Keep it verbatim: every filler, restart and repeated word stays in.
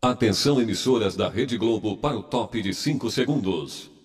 Atenção, emissoras da Rede Globo para o top de cinco segundos.